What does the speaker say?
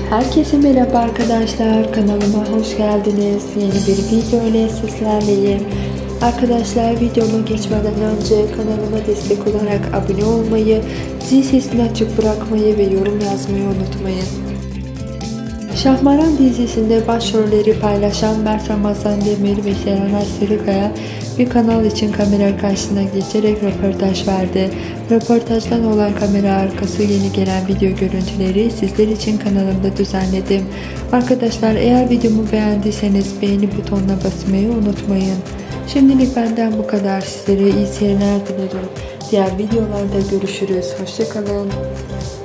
Herkese merhaba arkadaşlar, kanalıma hoş geldiniz. Yeni bir video ile sizlerleyim. Arkadaşlar, videoma geçmeden önce kanalıma destek olarak abone olmayı, zil sesini açık bırakmayı ve yorum yazmayı unutmayın. Şahmaran dizisinde başrolleri paylaşan Mert Ramazan Demir ve Serenay Sarıkaya bir kanal için kamera karşısına geçerek röportaj verdi. Röportajdan olan kamera arkası yeni gelen video görüntüleri sizler için kanalımda düzenledim. Arkadaşlar, eğer videomu beğendiyseniz beğeni butonuna basmayı unutmayın. Şimdilik benden bu kadar. Sizlere iyi seyirler dilerim. Diğer videolarda görüşürüz. Hoşça kalın.